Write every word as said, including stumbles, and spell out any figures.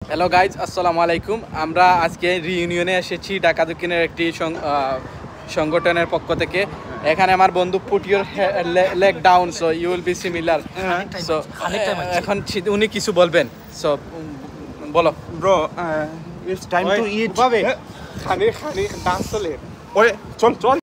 Hello guys, আসসালামু আলাইকুম। আমরা আজকে রিইউনিয়নে এসেছি ঢাকা দক্ষিণের একটি সংগঠনের পক্ষ থেকে। এখানে আমার বন্ধু put your leg down so you will be similar. So এখন উনি কিছু বলবেন। সো বলো bro, it's time to eat. খানি খানি ডান্স চলে। ওরে চল চল।